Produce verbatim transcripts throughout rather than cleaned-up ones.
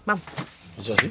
Vamos. ¿Eso así?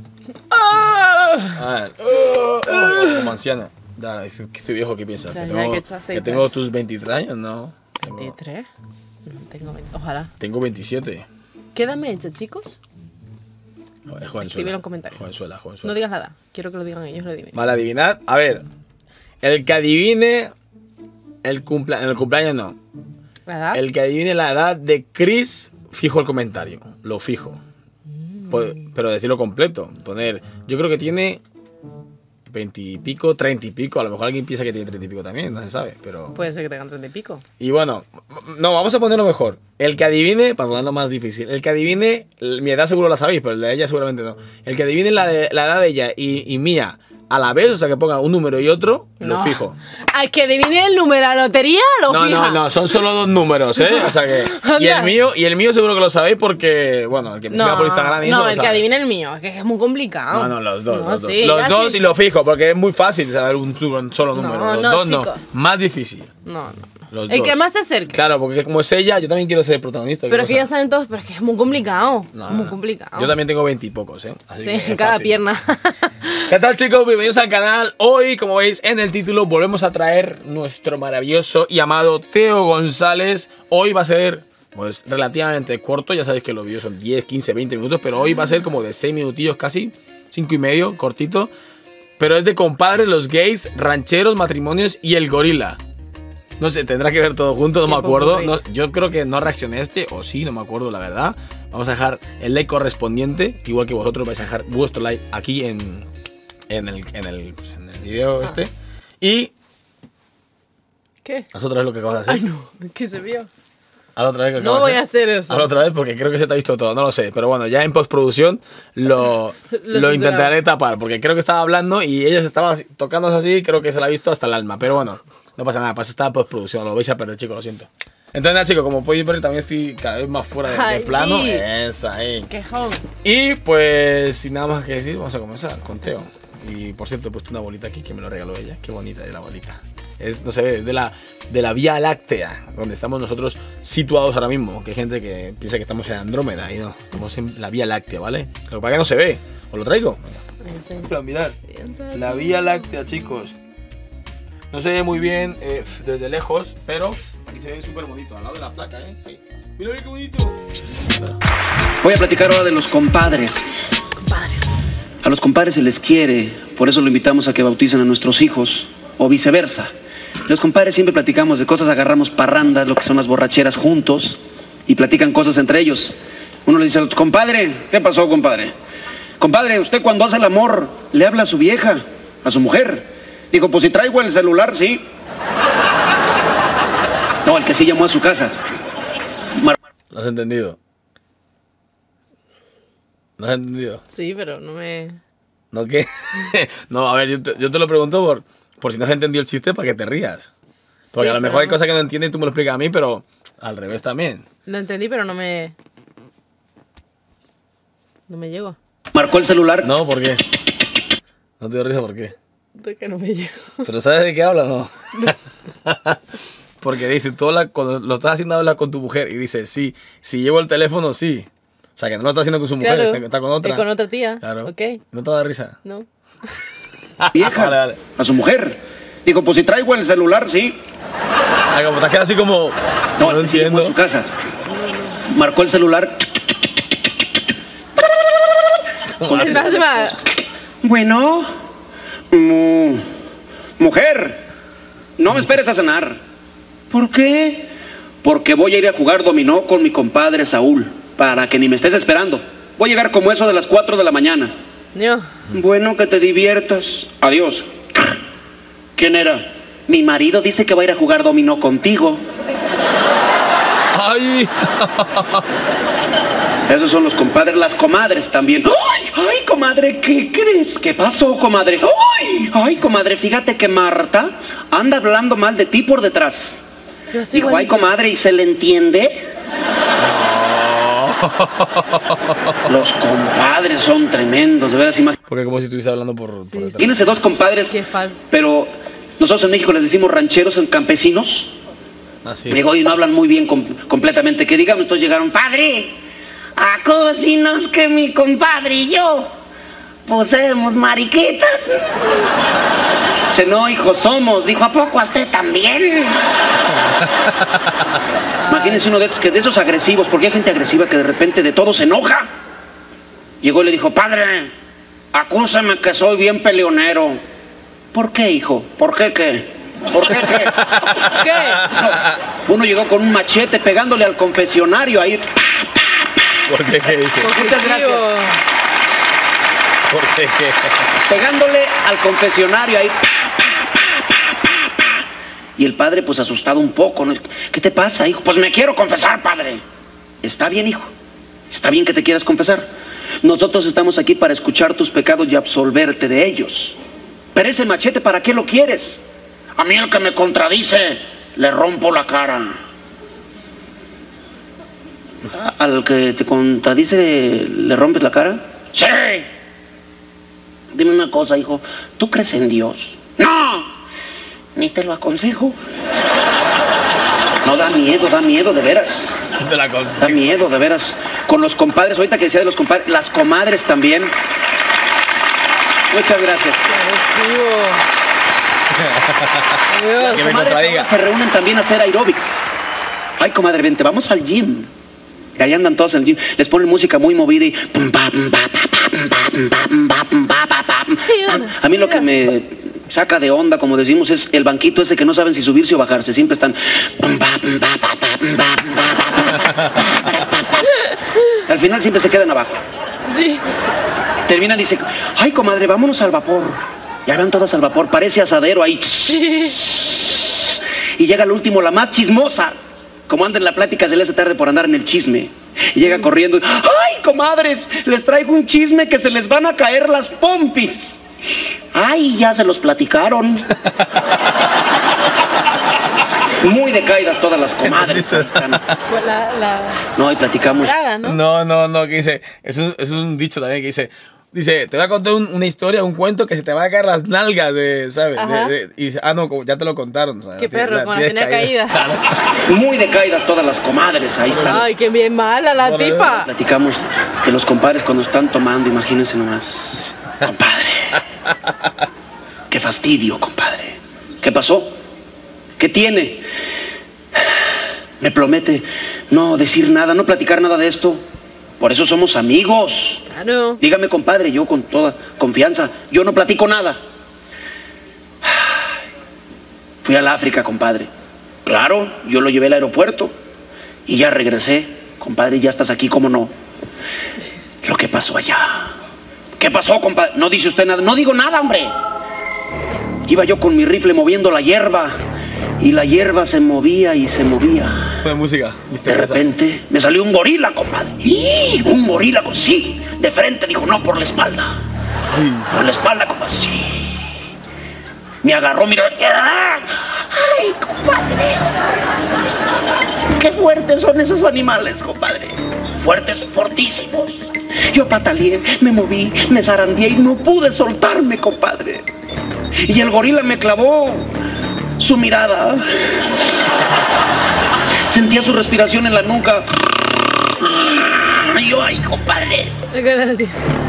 Ah, oh, oh, como anciano. Da, es que estoy viejo, ¿qué piensas? Ya, ¿Que, ya, tengo, que echas que tengo tus veintitrés años? No. Tengo, ¿veintitrés? No, tengo veinte. Ojalá. tengo veintisiete. ¿Qué edad me echa, chicos? Es jovenzuela. Escribir en comentarios. Jovenzuela, jovenzuela. No digas la edad. Quiero que lo digan ellos, lo adivinen. Vale, adivinad. A ver. El que adivine el cumplea en el cumpleaños no. ¿La edad? El que adivine la edad de Chris, fijo el comentario. Lo fijo. Mm. Pero decirlo completo. Poner. Yo creo que tiene veinte y pico, treinta y pico. A lo mejor alguien piensa que tiene treinta y pico también, no se sabe. Pero. Puede ser que tengan treinta y pico. Y bueno, no, vamos a ponerlo mejor. El que adivine, para ponerlo más difícil, el que adivine, mi edad seguro la sabéis, pero el de ella seguramente no. El que adivine la, de, la edad de ella y, y mía a la vez, o sea, que ponga un número y otro, No. lo fijo. Al que adivine el número de la lotería, lo No, fija. no, no, son solo dos números, ¿eh? O sea que. Y el mío, y el mío seguro que lo sabéis porque, bueno, el que me No, siga por Instagram y eso no, lo el que sabe. adivine el mío, que es muy complicado. No, no, los dos. No, los dos, sí, los ya dos sí. y lo fijo, porque es muy fácil saber un, un solo número. No, los no, dos chicos. no. Más difícil. No, no. Los El dos. que más se acerque. Claro, porque como es ella, yo también quiero ser protagonista. Pero es que cosa. ya saben todos, pero es que es muy complicado. No, muy no. complicado. Yo también tengo veintipocos, ¿eh? Así Sí, que es en cada fácil. pierna. ¿Qué tal, chicos? Bienvenidos al canal. Hoy, como veis en el título, volvemos a traer nuestro maravilloso y amado Teo González. Hoy va a ser, pues, relativamente corto. Ya sabéis que los vídeos son diez, quince, veinte minutos, pero hoy va a ser como de seis minutillos casi, cinco y medio, cortito. Pero es de compadres, los gays, rancheros, matrimonios y el gorila. No sé, tendrá que ver todo junto, no me acuerdo. No, yo creo que no reaccioné a este, o sí, no me acuerdo, la verdad. Vamos a dejar el like correspondiente, igual que vosotros vais a dejar vuestro like aquí en, en, el, en, el, pues, en el video este. Y... ¿Qué? haz otra vez lo que acabas de hacer. Ay, no, que se vio. Haz otra vez que No acabas voy de a hacer eso. Hazlo otra vez porque creo que se te ha visto todo, no lo sé. Pero bueno, ya en postproducción lo, Lo lo censuramos. intentaré tapar porque creo que estaba hablando y ella se estaba tocándose así y creo que se la ha visto hasta el alma. Pero bueno, no pasa nada, para eso está en postproducción, lo vais a perder, chicos, lo siento. Entonces nada, chicos, como podéis ver también estoy cada vez más fuera de, de Ay, plano. sí. Esa, ahí. Quejón. Y pues sin nada más que decir, vamos a comenzar con Teo. Y por cierto, he puesto una bolita aquí que me lo regaló ella. Qué bonita es la bolita. Es, no se ve, de la, de la Vía Láctea, donde estamos nosotros situados ahora mismo. Que hay gente que piensa que estamos en Andrómeda y no, estamos en la Vía Láctea, ¿vale? Lo que pasa es que no se ve. ¿Os lo traigo? Pero mirad, la Vía Láctea, chicos. No se ve muy bien eh, desde lejos, pero aquí se ve súper bonito, al lado de la placa, ¿eh? Ahí. Mira qué bonito. Voy a platicar ahora de los compadres. Compadres. A los compadres se les quiere, por eso lo invitamos a que bauticen a nuestros hijos, o viceversa. Los compadres siempre platicamos de cosas, agarramos parrandas, lo que son las borracheras juntos, y platican cosas entre ellos. Uno le dice al otro, compadre, ¿qué pasó, compadre? Compadre, usted cuando hace el amor, ¿le habla a su vieja, a su mujer? Digo, pues si traigo el celular, sí. No, el que sí llamó a su casa. Mar ¿Lo has entendido? ¿Lo has entendido? Sí, pero no me... ¿No qué? No, a ver, yo te, yo te lo pregunto por, por si no has entendido el chiste para que te rías. Porque Sí, a lo mejor pero hay cosas que no entiendes y tú me lo explicas a mí, pero al revés también. Lo entendí, pero no me... No me llego. marcó el celular. No, ¿por qué? No te dio risa, ¿por qué? De que no me llego. ¿Pero sabes de qué habla o no? Porque dice, tú hablas, cuando lo estás haciendo hablar con tu mujer y dice, sí, si llevo el teléfono, sí. O sea, que no lo está haciendo con su mujer, Claro, está, está con otra. es con otra tía. Claro. Ok. ¿No te da risa? No. Vieja, Vale, vale. a su mujer. Digo, pues si traigo el celular, sí. Ah, como te has quedado así como... No, No, el que sí llamó entiendo. a su casa. Marcó el celular. ¿Cómo Es hace? más, es más. Bueno, mu- mujer, no me esperes a cenar. ¿Por qué? Porque voy a ir a jugar dominó con mi compadre Saúl, para que ni me estés esperando. Voy a llegar como eso de las cuatro de la mañana. Yo. Bueno, que te diviertas. Adiós. ¿Quién era? Mi marido dice que va a ir a jugar dominó contigo. ¡Ay! Esos son los compadres, las comadres también. ¡Ay, ay, comadre! ¿Qué crees? ¿Qué pasó, comadre? ¡Ay, ay, comadre! Fíjate que Marta anda hablando mal de ti por detrás. Pero sí, Dijo, ay, igualito. comadre, ¿y se le entiende? Los compadres son tremendos, de veras. imag- Porque como si estuviese hablando por, por Sí, detrás. sí. Tienes dos compadres, Qué falso. pero nosotros en México les decimos rancheros, en campesinos. Así. Digo, y no hablan muy bien com- completamente. Que digamos, entonces llegaron, padre, Acósinos que mi compadre y yo poseemos mariquitas. Dice, no, hijo, somos. Dijo, ¿a poco a usted también? Imagínense uno de esos, que de esos agresivos, porque hay gente agresiva que de repente de todo se enoja. Llegó y le dijo, padre, acúsame que soy bien peleonero. ¿Por qué, hijo? ¿Por qué qué? ¿Por qué qué? ¿Qué? No, uno llegó con un machete pegándole al confesionario ahí. ¿Por qué qué dice? Muchas gracias. ¿Por qué qué? Pegándole al confesionario ahí. Y el padre, pues asustado un poco, ¿no? ¿Qué te pasa, hijo? Pues me quiero confesar, padre. Está bien, hijo. Está bien que te quieras confesar. Nosotros estamos aquí para escuchar tus pecados y absolverte de ellos. Pero ese machete, ¿para qué lo quieres? A mí el que me contradice, le rompo la cara. ¿Al que te contradice, le rompes la cara? Sí. Dime una cosa, hijo. ¿Tú crees en Dios? No. Ni te lo aconsejo. No, da miedo, da miedo, de veras. Te la Da miedo, de veras. Con los compadres, ahorita que decía de los compadres, las comadres también. Muchas gracias. Dios. Que me Comadres contradiga. ahora se reúnen también a hacer aeróbics. Ay, comadre, vente, vamos al gym. Y ahí andan todos en el gym. Les ponen música muy movida y... A mí lo que me saca de onda, como decimos, es el banquito ese que no saben si subirse o bajarse. Siempre están... Al final siempre se quedan abajo. Sí. Terminan y dicen, ay, comadre, vámonos al vapor. Ya van todas al vapor, parece asadero ahí. Y llega al último, la más chismosa. Como anda en la plática, se le hace tarde por andar en el chisme. Y llega corriendo, ay, comadres, les traigo un chisme que se les van a caer las pompis. Ay, ya se los platicaron. Muy decaídas todas las comadres. Ahí están. Pues la, la No, ahí platicamos. plaga, ¿no? No, no, no, que dice, es un, es un dicho también que dice, dice, te voy a contar un- una historia, un cuento que se te va a caer las nalgas de, ¿sabes? Ajá. De- de- y dice, ah, no, como ya te lo contaron. ¿sabes? Qué Tienes- perro, con la tienes tenía caída. Claro. Muy decaídas todas las comadres. Ahí están. Ay, qué bien mala la Bueno, tipa. Platicamos de los compadres cuando están tomando, imagínense nomás. Compadre. Qué fastidio, compadre. ¿Qué pasó? ¿Qué tiene? Me promete no decir nada, no platicar nada de esto. Por eso somos amigos. Claro. Dígame, compadre, yo con toda confianza, yo no platico nada. Fui al África, compadre. Claro, yo lo llevé al aeropuerto y ya regresé. Compadre, ya estás aquí, ¿cómo no? Lo que pasó allá. ¿Qué pasó, compadre? No dice usted nada. No digo nada, hombre. Iba yo con mi rifle moviendo la hierba y la hierba se movía y se movía. Buena música, De misteriosa. repente me salió un gorila, compadre. ¡Y! Un gorila, pues, sí. De frente, dijo, no, por la espalda. Uy. Por la espalda, compadre, sí. Me agarró, mira. ¡Ay, compadre! ¡Qué fuertes son esos animales, compadre! Fuertes, fortísimos. Yo pataleé, me moví, me zarandeé y no pude soltarme, compadre. Y el gorila me clavó su mirada. Sentía su respiración en la nuca. Y yo, ay, compadre. La cara de la tía.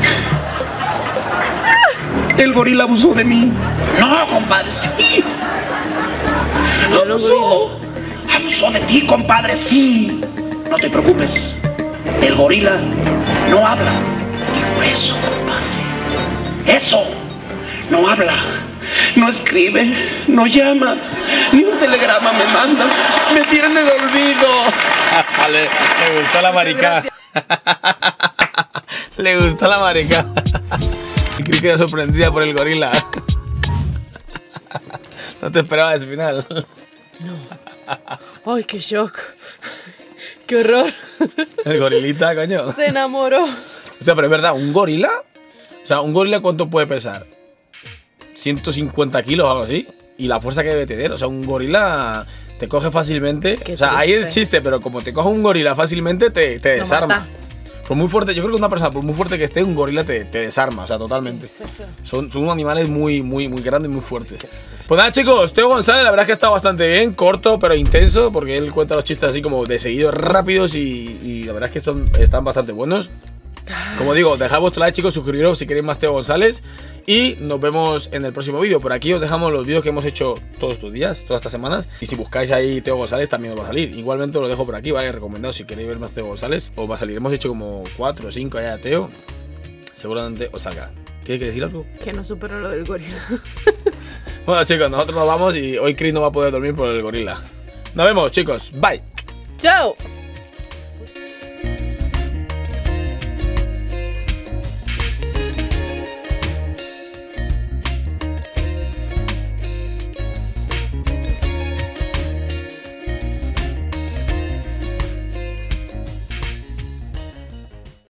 El gorila abusó de mí. No, compadre, sí. No, no, Abusó. Abusó de ti, compadre, sí. No te preocupes. El gorila no habla. Dijo eso, compadre. Eso. No habla. No escribe. No llama. Ni un telegrama me manda. Me tiene en el olvido. le, le gustó la marica. Le gustó la marica. Y creí que era sorprendida por el gorila. No te esperaba ese final. Ay, qué shock. Qué horror. El gorilita, coño. Se enamoró. O sea, pero es verdad, un gorila. O sea, un gorila, ¿cuánto puede pesar? ciento cincuenta kilos o algo así. Y la fuerza que debe tener. O sea, un gorila te coge fácilmente. Qué o sea, ahí es triste. chiste, pero como te coge un gorila fácilmente, te, te Lo desarma. mata. Por muy fuerte, yo creo que una persona, por muy fuerte que esté, un gorila te, te desarma, o sea, totalmente. Sí, sí. Son, son unos animales muy, muy, muy grandes y muy fuertes. Pues nada, chicos, Teo González, la verdad es que está bastante bien, corto, pero intenso, porque él cuenta los chistes así como de seguido, rápidos y, y la verdad es que son, están bastante buenos. Como digo, dejad vuestro like, chicos, suscribiros si queréis más Teo González. Y nos vemos en el próximo vídeo. Por aquí os dejamos los vídeos que hemos hecho todos estos días, todas estas semanas. Y si buscáis ahí Teo González también os va a salir. Igualmente os lo dejo por aquí, ¿vale? Recomendado si queréis ver más Teo González. Os va a salir. Hemos hecho como cuatro o cinco allá de Teo. Seguramente os salga. ¿Tienes que decir algo? Que no supero lo del gorila. Bueno, chicos, nosotros nos vamos y hoy Chris no va a poder dormir por el gorila. Nos vemos, chicos. Bye. ¡Chao!